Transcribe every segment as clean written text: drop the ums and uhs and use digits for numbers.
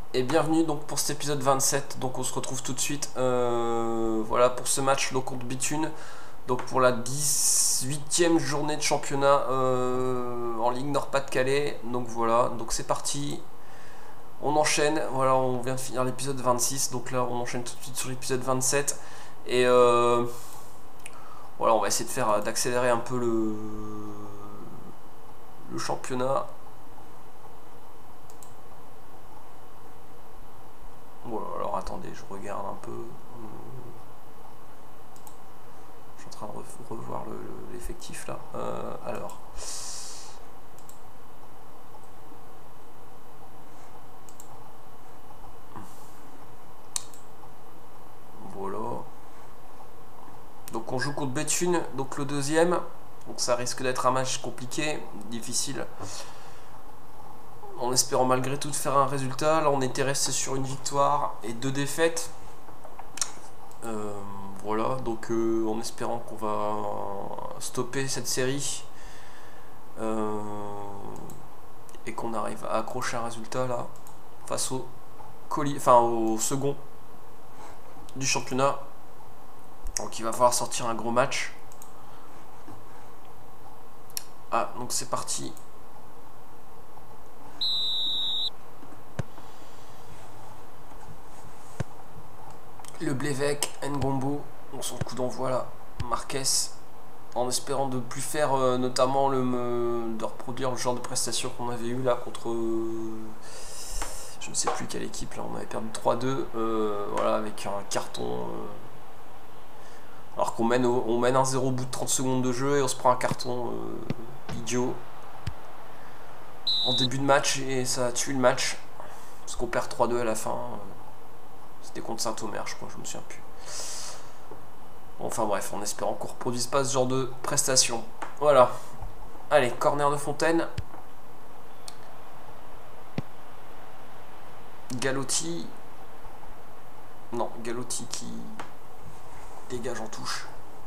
Et bienvenue donc pour cet épisode 27. Donc on se retrouve tout de suite voilà pour ce match contre Béthune. Donc pour la 18e journée de championnat en Ligue Nord-Pas-de-Calais. Donc voilà, donc c'est parti. On enchaîne, voilà, on vient de finir l'épisode 26. Donc là on enchaîne tout de suite sur l'épisode 27. Et voilà, on va essayer de faire d'accélérer un peu le championnat. Voilà, alors attendez, je regarde un peu. Je suis en train de revoir l'effectif là. Alors. Voilà. Donc on joue contre Béthune, donc le deuxième. Donc ça risque d'être un match compliqué, difficile. En espérant malgré tout de faire un résultat. Là on était resté sur une victoire et 2 défaites. Voilà, donc en espérant qu'on va stopper cette série et qu'on arrive à accrocher un résultat là face au second du championnat. Donc il va falloir sortir un gros match. Ah, donc c'est parti. Le Blévec, Ngombo, on son coup d'envoi là. Marquez, en espérant de plus faire notamment de reproduire le genre de prestation qu'on avait eu là contre je ne sais plus quelle équipe là, on avait perdu 3-2 voilà, avec un carton alors qu'on mène 1-0 au bout de 30 secondes de jeu et on se prend un carton idiot en début de match et ça a tué le match parce qu'on perd 3-2 à la fin. C'était contre Saint-Omer, je crois, je me souviens plus. Enfin bref, en espérant qu'on reproduise pas ce genre de prestation. Voilà. Allez, corner de Fontaine. Galotti. Non, Galotti qui dégage en touche.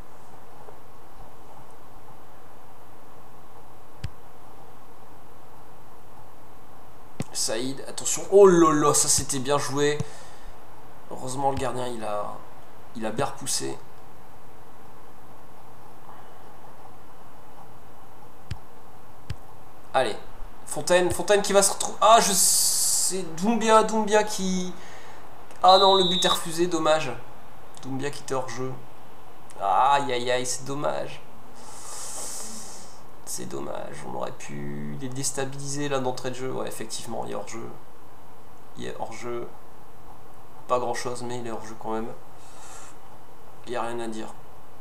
Saïd, attention. Oh là là, ça c'était bien joué. Heureusement le gardien il a bien repoussé. Allez, Fontaine qui va se retrouver. Ah, c'est Doumbia qui. Ah non, le but est refusé, dommage. Doumbia qui était hors jeu. Aïe aïe aïe, c'est dommage. C'est dommage, on aurait pu les déstabiliser là d'entrée de jeu. Ouais, effectivement, il est hors jeu. Il est hors jeu. Pas grand chose, mais il est hors jeu quand même. Il n'y a rien à dire.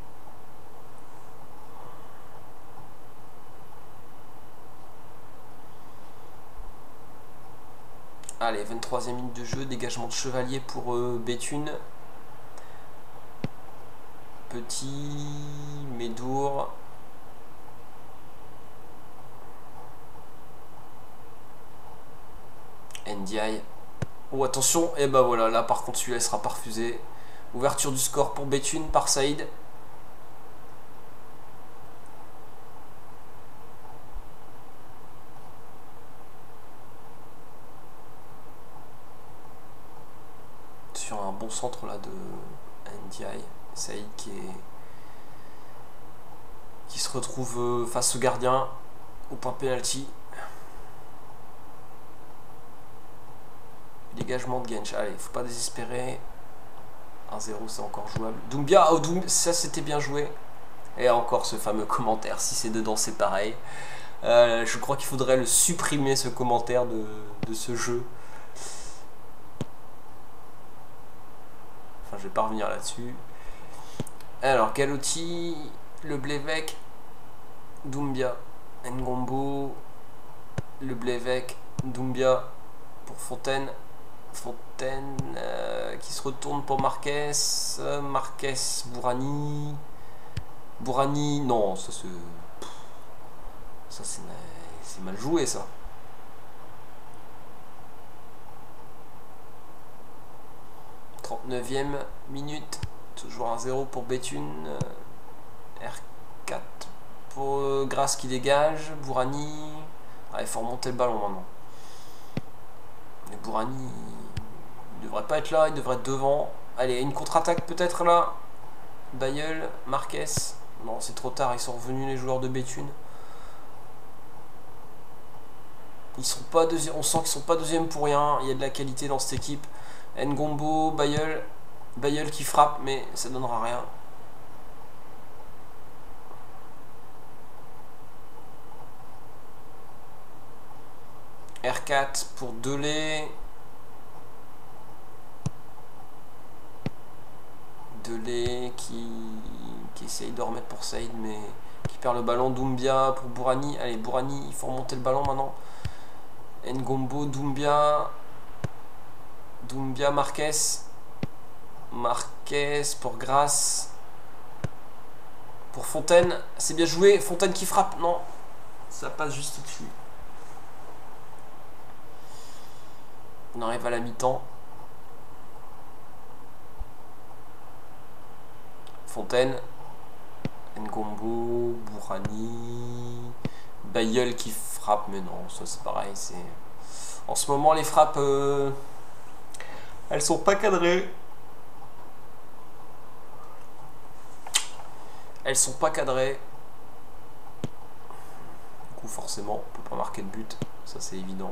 Allez, 23e minute de jeu, dégagement de Chevalier pour Béthune. Petit, Médour. Ndiaye. Oh attention, et bah voilà, là par contre celui-là sera pas refusé. Ouverture du score pour Béthune par Saïd. Sur un bon centre là de Ndiaye. Saïd qui se retrouve face au gardien au point penalty. Dégagement de Gench. Allez, faut pas désespérer. 1-0, c'est encore jouable. Doumbia, oh, ça c'était bien joué. Et encore ce fameux commentaire. Si c'est dedans, c'est pareil. Je crois qu'il faudrait le supprimer, ce commentaire de ce jeu. Enfin, je vais pas revenir là-dessus. Alors, Galotti, le Blévec, Doumbia, Ngombo, le Blévec, Doumbia pour Fontaine. Fontaine qui se retourne pour Marquez. Marquez, Bourani. Bourani, non, ça c'est mal joué ça. « 39e minute, toujours 1-0 pour Béthune. R4 pour Grasse qui dégage. Bourani. Ah, il faut remonter le ballon maintenant. Mais Bourani, Il devrait pas être là, il devrait être devant. Allez, une contre-attaque peut-être là. Bayeul, Marquez. Non, c'est trop tard, ils sont revenus les joueurs de Béthune. Ils sont pas deuxième, on sent qu'ils sont pas deuxième pour rien. Il y a de la qualité dans cette équipe. Ngombo, Bayeul. Bayeul qui frappe, mais ça donnera rien. R4 pour Delay. Delay qui essaye de remettre pour Saïd, mais qui perd le ballon. Doumbia pour Bourani. Allez, Bourani, il faut remonter le ballon maintenant. Ngombo, Doumbia. Doumbia, Marquez. Marquez pour Grasse. Pour Fontaine. C'est bien joué. Fontaine qui frappe. Non. Ça passe juste dessus. On arrive à la mi-temps. Fontaine. Ngombo. Bourani. Bayeul qui frappe. Mais non, ça c'est pareil. En ce moment, les frappes... elles sont pas cadrées. Elles sont pas cadrées. Du coup, forcément, on peut pas marquer de but. Ça, c'est évident.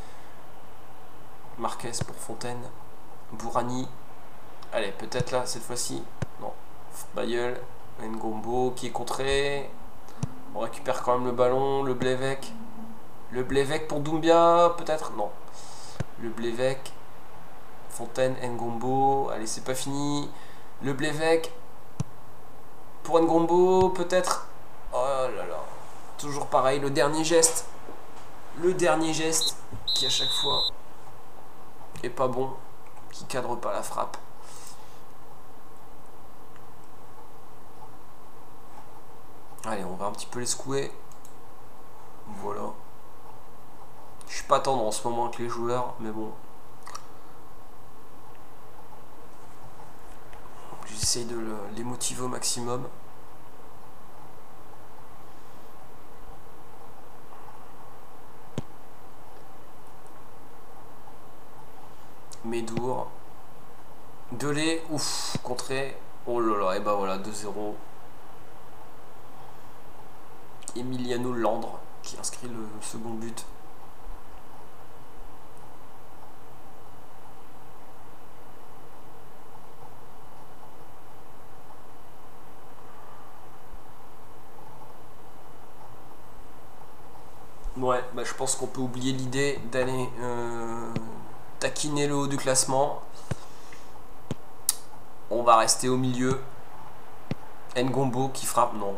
Marquez pour Fontaine. Bourani. Allez, peut-être là, cette fois-ci. Non. Bayeul. Ngombo qui est contré. On récupère quand même le ballon. Le Blévec. Le Blévec pour Doumbia, peut-être. Non. Le Blévec. Fontaine, Ngombo. Allez, c'est pas fini. Le Blévec. Pour Ngombo, peut-être. Oh là là. Toujours pareil, le dernier geste. Le dernier geste qui à chaque fois est pas bon. Qui cadre pas la frappe. Allez, on va un petit peu les secouer. Voilà. Je suis pas tendre en ce moment avec les joueurs, mais bon. J'essaye de les motiver au maximum. Médour. Delay. Ouf. Contré. Oh là là. Et bah voilà. 2-0. Emiliano Landre qui inscrit le second but. Ouais, bah je pense qu'on peut oublier l'idée d'aller taquiner le haut du classement. On va rester au milieu. Ngombo qui frappe, non.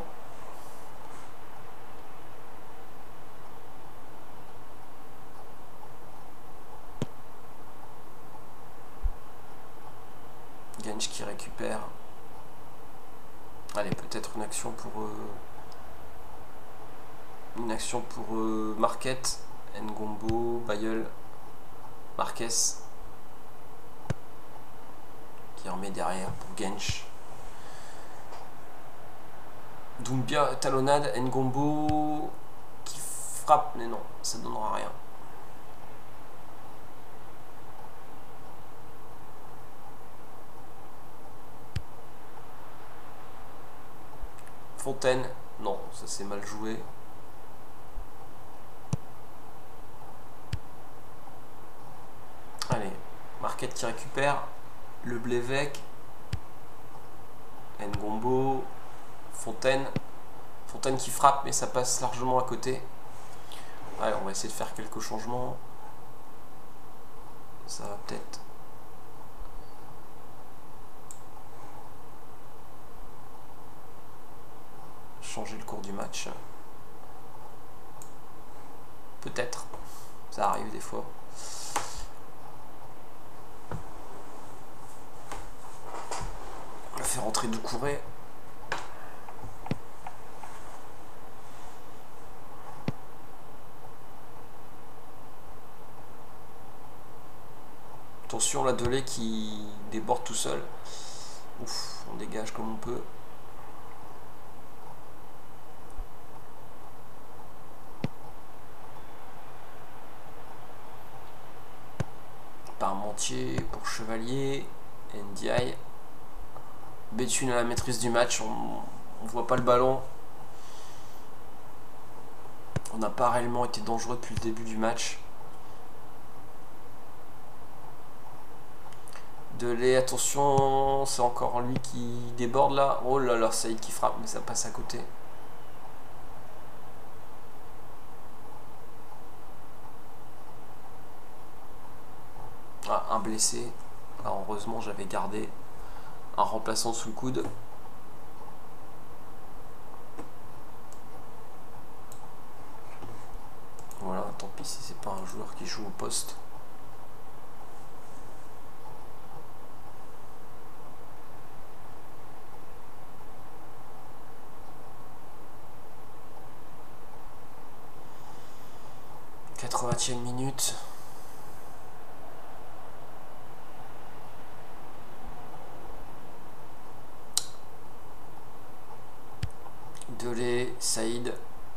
Gench qui récupère. Allez, peut-être une action pour... Marquette. Ngombo, Bayeul, Marquez. Qui remet derrière pour Gench. Doumbia, talonnade, Ngombo qui frappe, mais non, ça ne donnera rien. Fontaine, non, ça c'est mal joué. Allez, Marquette qui récupère. Le Blévec. Ngombo. Fontaine. Fontaine qui frappe, mais ça passe largement à côté. Allez, on va essayer de faire quelques changements. Ça va peut-être... changer le cours du match. Peut-être. Ça arrive des fois. On va faire rentrer Doucouré. Attention, la Delay qui déborde tout seul. Ouf, on dégage comme on peut. Parmentier pour Chevalier. NDI. Béthune à la maîtrise du match. On voit pas le ballon. On n'a pas réellement été dangereux depuis le début du match. Delay, attention, c'est encore lui qui déborde là. Oh là là, Saïd qui frappe, mais ça passe à côté. Ah, un blessé. Ah, heureusement, j'avais gardé un remplaçant sous le coude. Voilà, tant pis si c'est pas un joueur qui joue au poste. E minute. Delay, Saïd.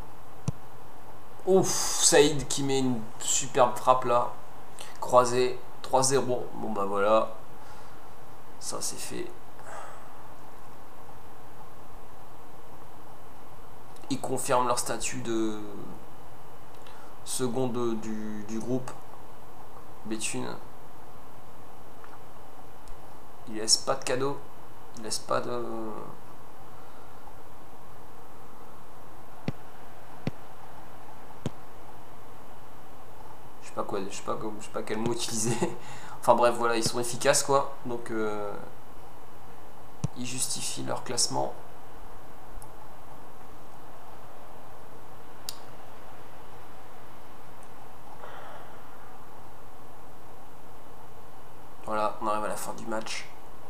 Ouf, Saïd qui met une superbe frappe là. Croisé, 3-0. Bon bah voilà. Ça c'est fait. Ils confirment leur statut de seconde du groupe. Béthune. Il laisse pas de cadeau. Il laisse pas de... Je sais pas quel mot utiliser. Enfin bref, voilà, ils sont efficaces quoi. Donc ils justifient leur classement. Voilà, on arrive à la fin du match.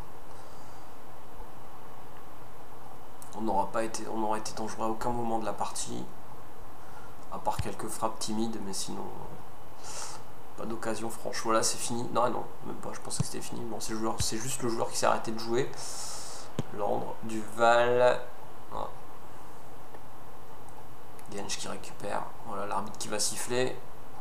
On n'aura été dangereux à aucun moment de la partie. À part quelques frappes timides, mais sinon... Pas d'occasion franche. Voilà, c'est fini. Non, non, même pas. Je pensais que c'était fini. Non, c'est juste le joueur qui s'est arrêté de jouer. Landre, Duval. Voilà. Genge qui récupère. Voilà, l'arbitre qui va siffler.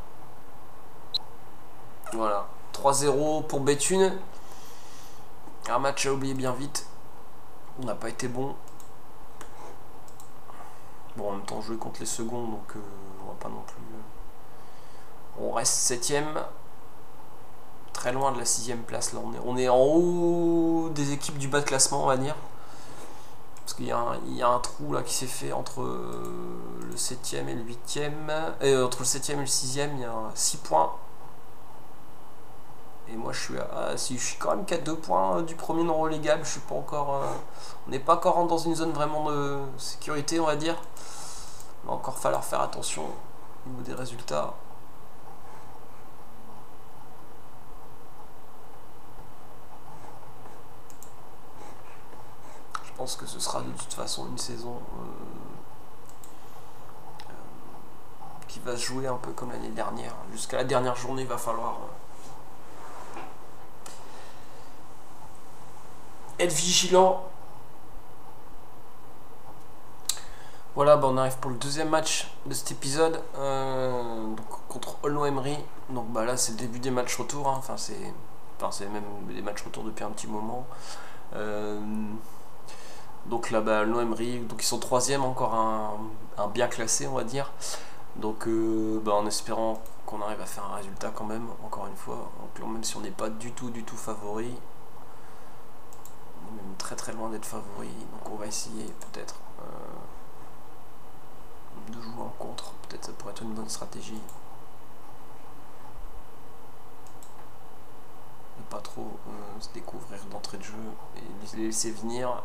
Voilà. 3-0 pour Béthune. Un match à oublier bien vite. On n'a pas été bon. Bon, en même temps, jouer contre les seconds, donc on va pas non plus... On reste 7ème. Très loin de la 6ème place. Là, on est en haut des équipes du bas de classement, on va dire. Parce qu'il y a un trou là qui s'est fait entre le 7ème et le 8ème. Entre le 7ème et le 6ème, il y a 6 points. Et moi, je suis quand même qu'à 2 points du premier non relégable. Je suis pas encore... on n'est pas encore dans une zone vraiment de sécurité, on va dire. Il va encore falloir faire attention au niveau des résultats. Je pense que ce sera de toute façon une saison qui va se jouer un peu comme l'année dernière. Jusqu'à la dernière journée, il va falloir être vigilant. Voilà, bah on arrive pour le deuxième match de cet épisode donc, contre Aulnoy-Emery. Donc bah là c'est le début des matchs retour. Hein. Enfin c'est même des matchs retour depuis un petit moment. Donc là bas Aulnoy-Emery, donc ils sont 3ème, encore un bien classé on va dire. Donc bah, en espérant qu'on arrive à faire un résultat quand même, encore une fois. Donc, même si on n'est pas du tout favori, on est même très loin d'être favori. Donc on va essayer peut-être de jouer en contre, peut-être ça pourrait être une bonne stratégie. Ne pas trop se découvrir d'entrée de jeu et les laisser venir.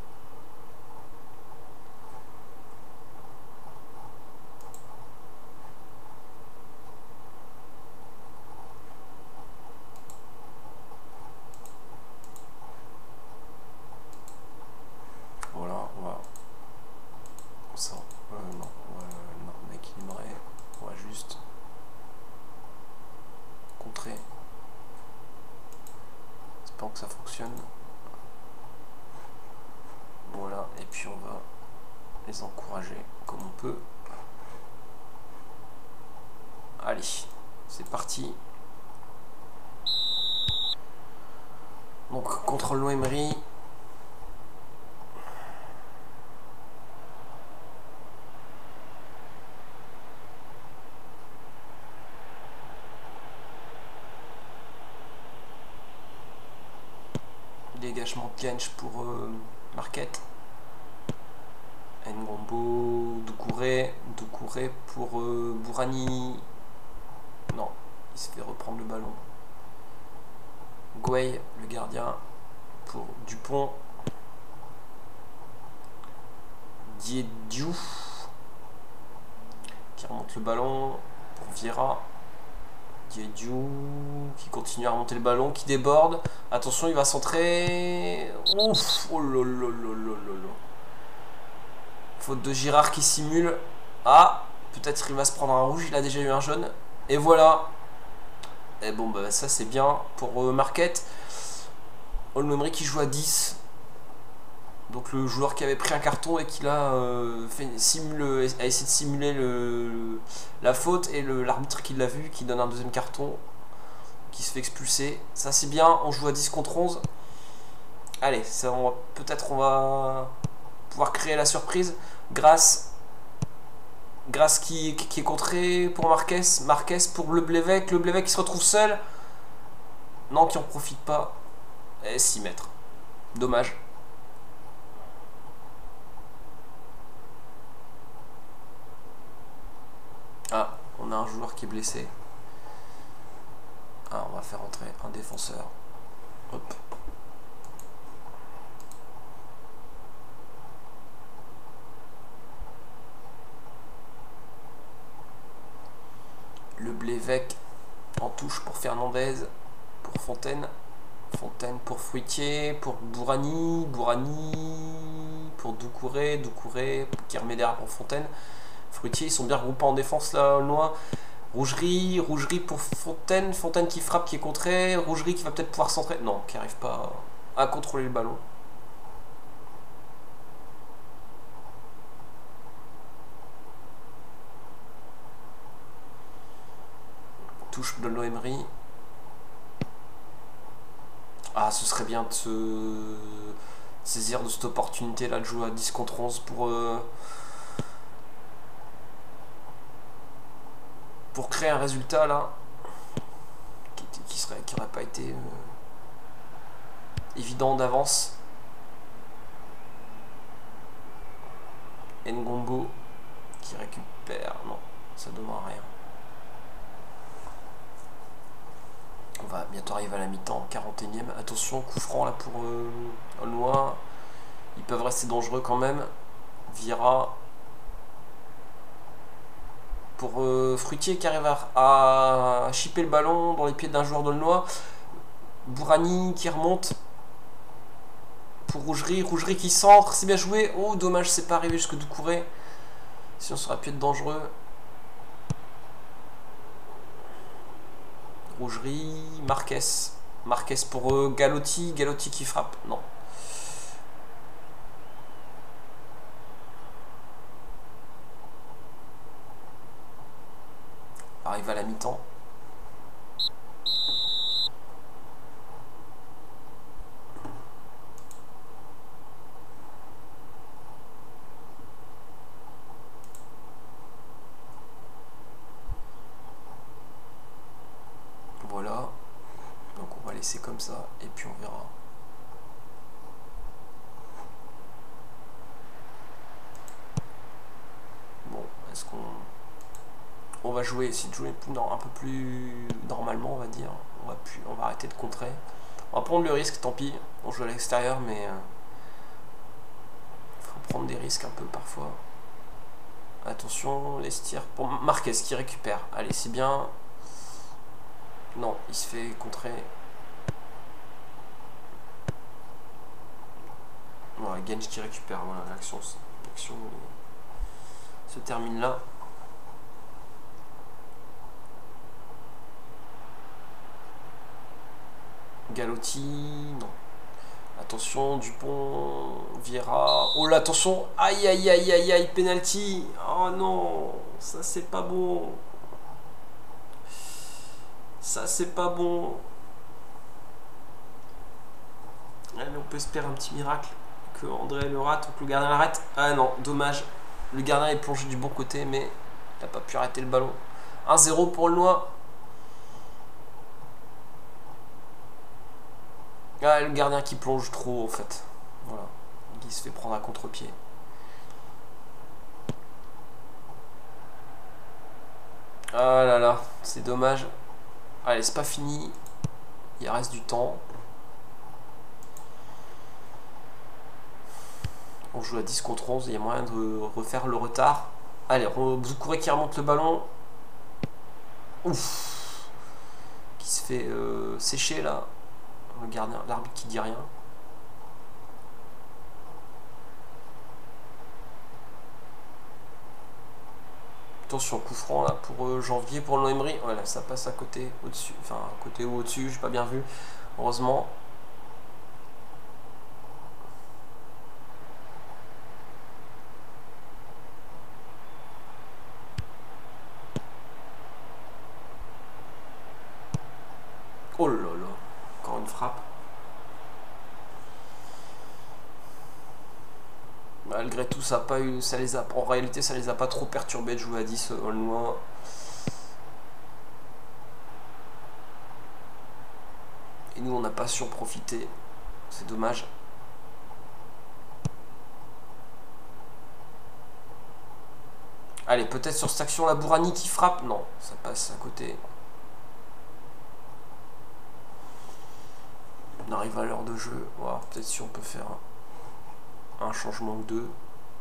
Voilà, on va ça, non, on équilibrer, on va juste contrer. J'espère que ça fonctionne. Voilà, et puis on va les encourager comme on peut. Allez, c'est parti. contre Emery. Dégagement de Gench pour Marquette. Ngombo, Doucouré pour Bourani. Non, il se fait reprendre le ballon. Gueye, le gardien, pour Dupont. Diediou qui remonte le ballon pour Vieira. Diediou qui continue à remonter le ballon, qui déborde. Attention, il va centrer. Ouf, oh lolololololo. Faute de Girard qui simule. Ah, peut-être il va se prendre un rouge, il a déjà eu un jaune. Et voilà. Et bon, bah ça c'est bien pour Marquette. Emery qui joue à 10. Donc le joueur qui avait pris un carton et qui là a essayé de simuler la faute. Et l'arbitre qui l'a vu, qui donne un deuxième carton, qui se fait expulser. Ça c'est bien, on joue à 10 contre 11. Allez, peut-être on va pouvoir créer la surprise. Grasse qui est contré pour Marquez pour le Blévec qui se retrouve seul. Non, qui en profite pas. Et 6 mètres. Dommage. Ah, on a un joueur qui est blessé. Ah, on va faire entrer un défenseur. Hop. Le Blévec en touche pour Fernandez, pour Fontaine pour Fruitier, pour Bourani pour Doucouré qui remet derrière pour Fontaine. Fruitier, ils sont bien regroupés en défense là, loin. Rougerie pour Fontaine qui frappe, qui est contré. Rougerie qui va peut-être pouvoir centrer. Non, qui n'arrive pas à contrôler le ballon. Touche de Emery. Ah, ce serait bien de se saisir de cette opportunité là de jouer à 10 contre 11 pour créer un résultat là qui n'aurait pas été évident d'avance. Ngombo qui récupère. Non, ça donne rien. On va bientôt arriver à la mi-temps, 41e. Attention, coup franc là pour Aulnois. Ils peuvent rester dangereux quand même. Vieira pour Fruitier qui arrive à chipper le ballon dans les pieds d'un joueur d'Aulnois. Bourani qui remonte pour Rougerie qui centre, c'est bien joué. Oh dommage, c'est pas arrivé jusque Doucouré. Sinon ça aurait pu être dangereux. Rougerie, Marquez pour Galotti qui frappe, non. Arrive à la mi-temps. Voilà. Donc on va laisser comme ça et puis on verra. Bon, est-ce on va jouer, essayer de jouer un peu plus normalement, on va dire. On va arrêter de contrer. On va prendre le risque, tant pis. On joue à l'extérieur, mais faut prendre des risques un peu parfois. Attention, les tirs pour Marquez qui récupère. Allez, c'est bien. Non, il se fait contrer. Voilà, Gench qui récupère. Voilà, l'action se termine là. Galotti, non. Attention, Dupont, Vieira. Oh là, attention. Aïe, aïe, aïe, aïe, aïe, penalty. Oh non, ça c'est pas bon. Ça c'est pas bon. Allez, on peut espérer un petit miracle. Que André le rate ou que le gardien l'arrête. Ah non, dommage. Le gardien est plongé du bon côté, mais il n'a pas pu arrêter le ballon. 1-0 pour le Noix. Ah, le gardien qui plonge trop en fait. Voilà. Il se fait prendre à contre-pied. Ah là là, c'est dommage. Allez, c'est pas fini. Il reste du temps. On joue à 10 contre 11. Il y a moyen de refaire le retard. Allez, Boukouré qui remonte le ballon. Ouf. Qui se fait sécher là. Le gardien, l'arbitre qui dit rien. Attention, coup franc là pour janvier pour l'Emery. Voilà, ça passe à côté, au-dessus. Enfin, à côté ou au-dessus, j'ai pas bien vu. Heureusement. Oh là là, encore une frappe. Malgré tout, ça a pas eu, ça les a, en réalité, ça les a pas trop perturbés de jouer à 10 au loin. Et nous, on n'a pas su en profiter. C'est dommage. Allez, peut-être sur cette action, la Bourani qui frappe. Non, ça passe à côté. On arrive à l'heure de jeu. Voilà, peut-être si on peut faire un changement ou deux.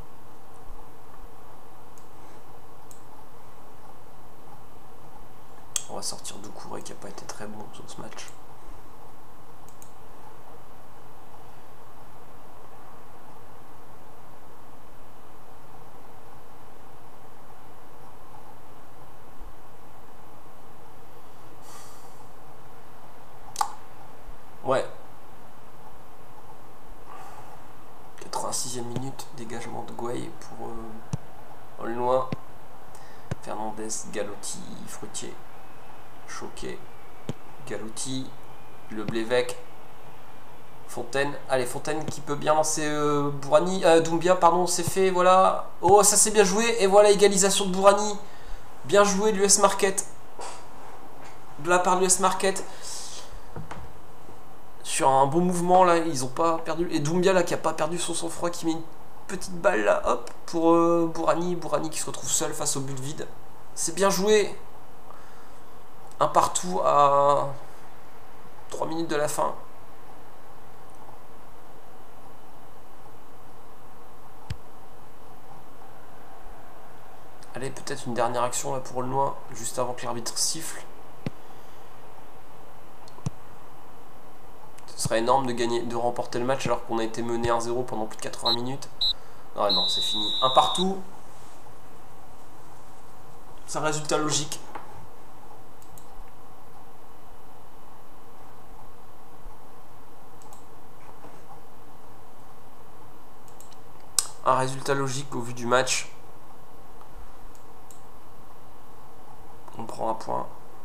On va sortir Doucouré qui n'a pas été très bon sur ce match. Ouais. 86e minute, dégagement de Gouaille pour Aulnois. Fernandez, Galotti, Fruitier, Choquet, Galotti, Le Blévec, Fontaine. Allez, Fontaine qui peut bien lancer Bourani. Doumbia, pardon, c'est fait, voilà. Oh, ça c'est bien joué. Et voilà, égalisation de Bourani. Bien joué de l'US Market. De la part de l'US Market. Sur un bon mouvement, là, ils ont pas perdu. Et Doumbia, là, qui a pas perdu son sang-froid, qui met une petite balle, là, hop, pour Bourani. Bourani qui se retrouve seul face au but vide. C'est bien joué. Un partout à 3 minutes de la fin. Allez, peut-être une dernière action là pour le Noix, juste avant que l'arbitre siffle. Ce serait énorme de gagner, de remporter le match alors qu'on a été mené 1-0 pendant plus de 80 minutes. Ah non, c'est fini. Un partout. C'est un résultat logique. Un résultat logique au vu du match. On prend un point.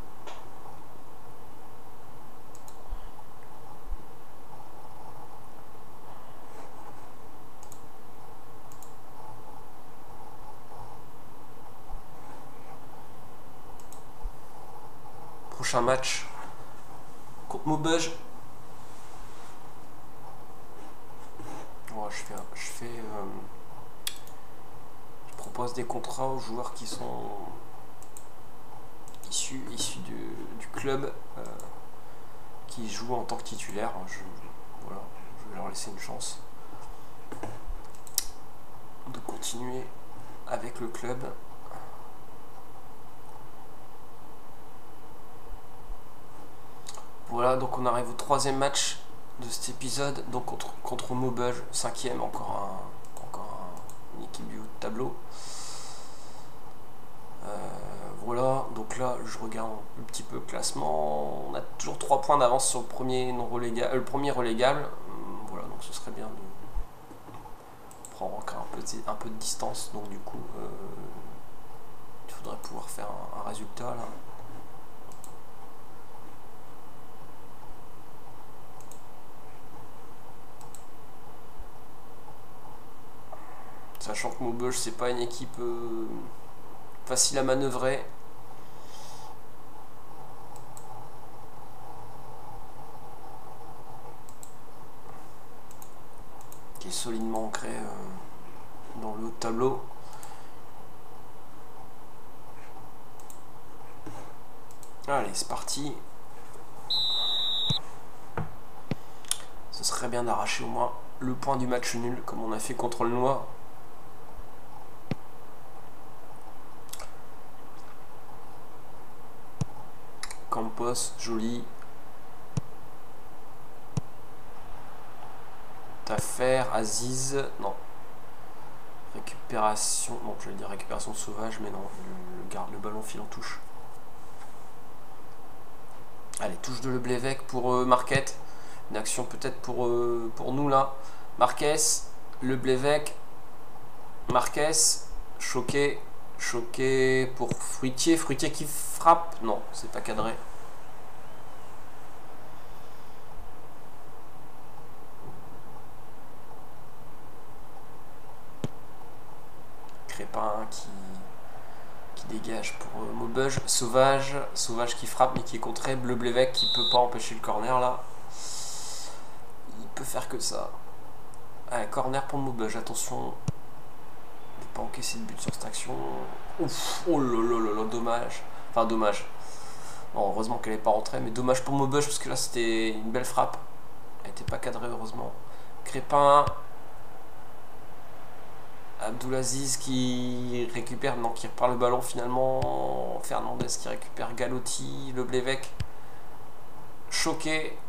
Prochain match contre Maubeuge. Oh, je propose des contrats aux joueurs qui sont issus du club qui jouent en tant que titulaire. Voilà, je vais leur laisser une chance de continuer avec le club. Voilà, donc on arrive au 3e match de cet épisode, donc contre Maubeuge, 5e, encore une équipe du haut de tableau. Voilà, donc là je regarde un petit peu le classement. On a toujours 3 points d'avance sur le premier relégable. Voilà, donc ce serait bien de prendre encore un peu de distance. Donc du coup, il faudrait pouvoir faire un résultat là. Sachant que Maubeuge, c'est pas une équipe facile à manœuvrer. Qui est solidement ancré dans le haut de tableau. Allez, c'est parti. Ce serait bien d'arracher au moins le point du match nul, comme on a fait contre le Noix. Campos, joli. Tafer, Aziz, non. Récupération, non, j'allais dire récupération sauvage, mais non, le ballon file en touche. Allez, touche de Leblévec pour Marquette. Une action peut-être pour nous là. Marquez, Leblévec, Marquez, Choqué, Choqué pour Fruitier. Fruitier qui frappe, non, c'est pas cadré. Crépin qui dégage pour Maubeuge. Sauvage qui frappe mais qui est contré. Leblévec qui peut pas empêcher le corner là. Il peut faire que ça. Allez, corner pour Maubeuge, attention. Ne pas encaisser de but sur cette action. Ouf, oh là, dommage. Enfin dommage. Bon, heureusement qu'elle n'est pas rentrée, mais dommage pour Maubeuge parce que là c'était une belle frappe. Elle n'était pas cadrée heureusement. Crépin. Abdoulaziz qui récupère, non, qui repart le ballon finalement. Fernandez qui récupère Galotti, Leblévec. Choqué.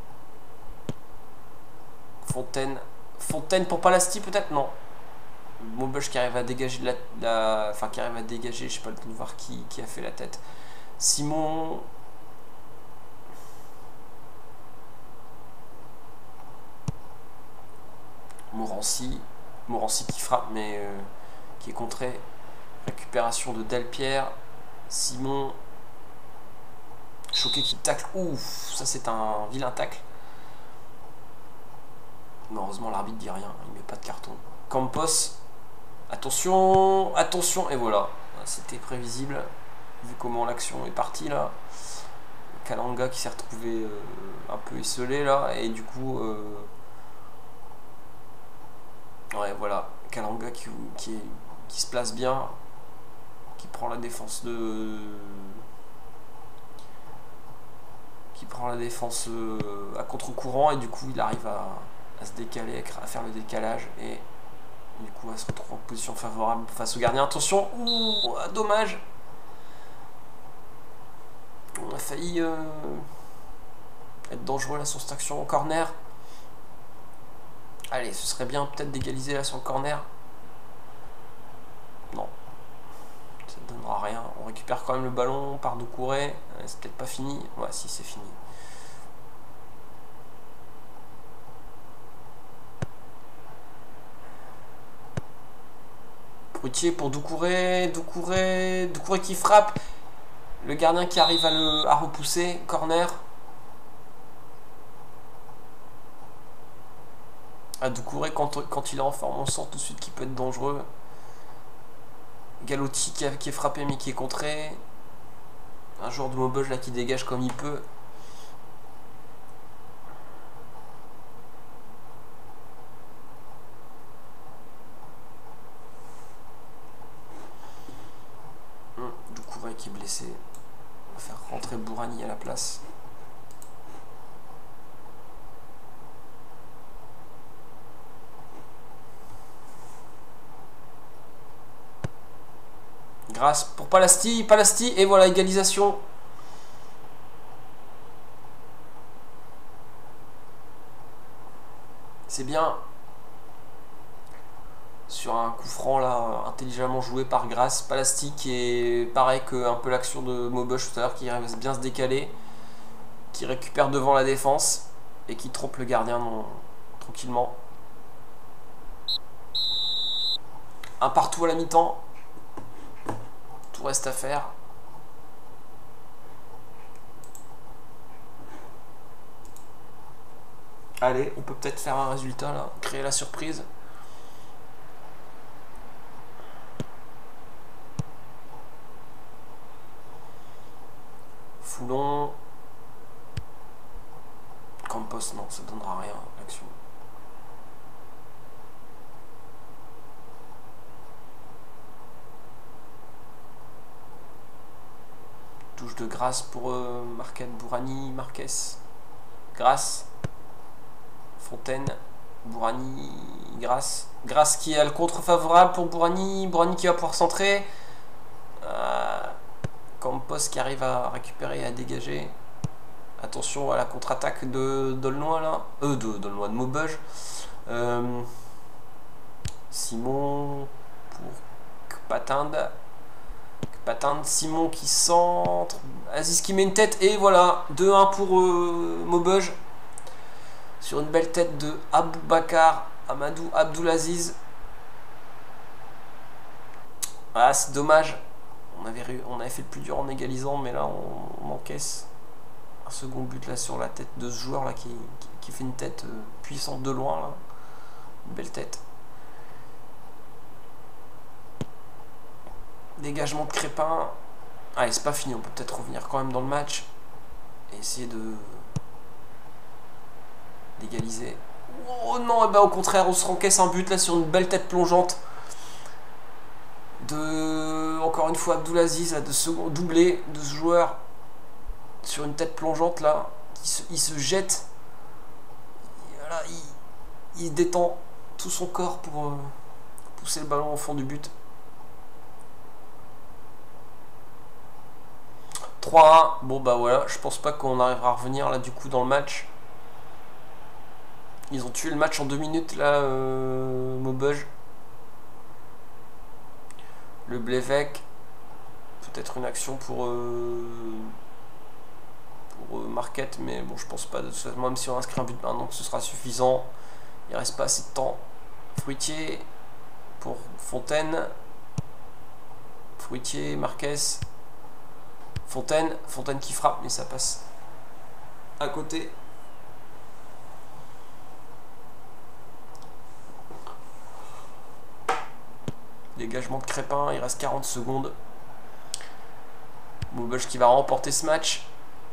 Fontaine pour Palasti peut-être, non. Maubeuge qui arrive à dégager enfin qui arrive à dégager, je sais pas le temps de voir qui a fait la tête. Simon. Morancy qui frappe mais qui est contré. Récupération de Delpierre. Simon. Choqué qui tacle. Ouf, ça c'est un vilain tacle. Mais heureusement l'arbitre dit rien, il met pas de carton. Campos. Attention, attention, et voilà. C'était prévisible, vu comment l'action est partie là. Kalanga qui s'est retrouvé un peu esselé là, et du coup... ouais, voilà. Kalanga qui se place bien, qui prend la défense de... qui prend la défense à contre-courant, et du coup il arrive à se décaler, à faire le décalage, et... du coup, elle se retrouve en position favorable face au gardien. Attention, ouh, dommage. On a failli être dangereux là sur cette action en corner. Allez, ce serait bien peut-être d'égaliser là sur le corner. Non, ça ne donnera rien. On récupère quand même le ballon par Doucouré. C'est peut-être pas fini. Ouais, si, c'est fini. Fruitier pour Doucouré qui frappe. Le gardien qui arrive à repousser. Corner. Doucouré quand il est en forme, on sent tout de suite qu'il peut être dangereux. Galotti qui est frappé mais qui est contré. Un joueur de Maubeuge là qui dégage comme il peut. Doucouré qui est blessé. On va faire rentrer Bourani à la place. Grâce pour Palasti, et voilà, égalisation. C'est bien. Sur un coup franc là, intelligemment joué par Grâce. Palasti qui est pareil que un peu l'action de Maubeuge tout à l'heure, qui arrive bien se décaler, qui récupère devant la défense et qui trompe le gardien tranquillement. Un partout à la mi-temps. Tout reste à faire. Allez, on peut peut-être faire un résultat là, créer la surprise. Campos, non, ça donnera rien, l'action. Touche de grâce pour Marquette, Bourani, Marquez. Grâce. Fontaine. Bourani, Grâce. Grâce qui a le contre favorable pour Bourani. Bourani qui va pouvoir centrer. Campos qui arrive à récupérer et à dégager. Attention à la contre-attaque de Dolnois là. De Maubeuge. Simon pour Patinde. Simon qui centre. Aziz qui met une tête. Et voilà. 2-1 pour Maubeuge. Sur une belle tête de Aboubacar Amadou Abdoulaziz. Ah, c'est dommage. On avait fait le plus dur en égalisant, mais là on encaisse un second but là sur la tête de ce joueur là qui fait une tête puissante de loin là. Une belle tête. Dégagement de Crépin. Allez, c'est pas fini, on peut peut-être revenir quand même dans le match et essayer d'égaliser. Oh non, et ben au contraire, on se rencaisse un but là sur une belle tête plongeante de, encore une fois, Abdoulaziz, de second doublé de ce joueur sur une tête plongeante là. Il se jette. Voilà, il détend tout son corps pour pousser le ballon au fond du but. 3-1. Bon bah voilà, je pense pas qu'on arrivera à revenir là du coup dans le match. Ils ont tué le match en 2 minutes là, Maubeuge. Le Blévec. Peut-être une action pour Marquette, mais bon je pense pas. De toute façon, même si on inscrit un but maintenant, ce sera suffisant. Il reste pas assez de temps. Fruitier pour Fontaine. Fruitier, Marquez. Fontaine qui frappe, mais ça passe à côté. Dégagement de Crépin, il reste 40 secondes. Maubeuge qui va remporter ce match.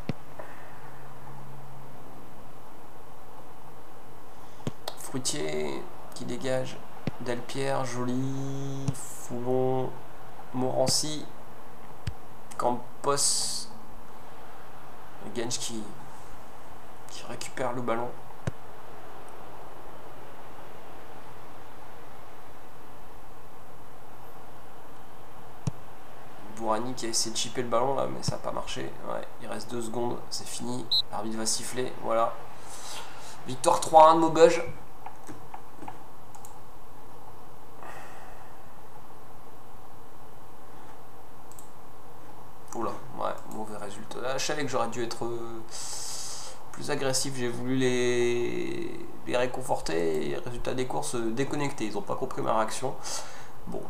Fruitier qui dégage. Delpierre, Joly, Foulon, Morancy, Campos, Gensch qui récupère le ballon. Bourani qui a essayé de chipper le ballon là, mais ça n'a pas marché. Ouais, il reste 2 secondes, c'est fini. L'arbitre va siffler, voilà. Victoire 3-1 de Maubeuge. Oula, ouais, mauvais résultat. Là, je savais que j'aurais dû être plus agressif. J'ai voulu les réconforter. Et résultat des courses, déconnectés. Ils n'ont pas compris ma réaction. Bon.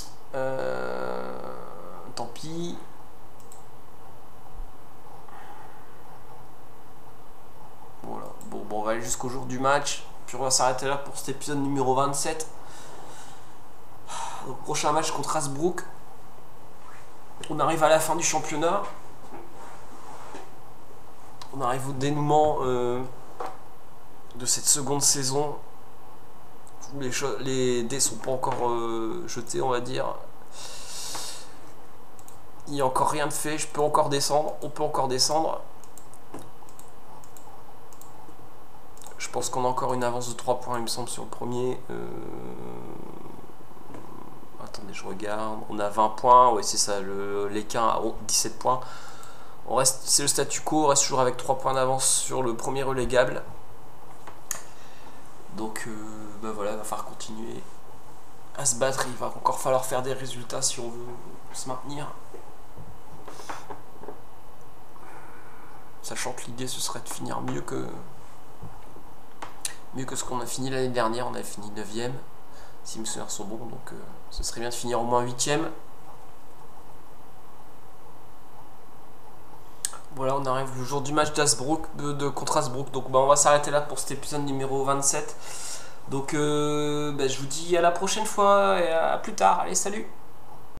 Tant pis. Voilà. Bon, on va aller jusqu'au jour du match. Puis on va s'arrêter là pour cet épisode numéro 27. Donc, prochain match contre Hasbrook. On arrive à la fin du championnat. On arrive au dénouement de cette seconde saison. Où les dés sont pas encore jetés, on va dire. Il n'y a encore rien de fait. Je peux encore descendre. On peut encore descendre. Je pense qu'on a encore une avance de 3 points, il me semble, sur le premier. Attendez, je regarde. On a 20 points. Ouais, c'est ça. L'Équin a 17 points. C'est le statu quo. On reste toujours avec 3 points d'avance sur le premier relégable. Donc, bah voilà, il va falloir continuer à se battre. Il va encore falloir faire des résultats si on veut se maintenir. Sachant que l'idée, ce serait de finir mieux que ce qu'on a fini l'année dernière. On a fini 9ème. Si mes souvenirs sont bons, donc ce serait bien de finir au moins 8ème. Voilà, on arrive le jour du match contre Hasbrook. Donc bah, on va s'arrêter là pour cet épisode numéro 27. Donc bah, je vous dis à la prochaine fois et à plus tard. Allez, salut!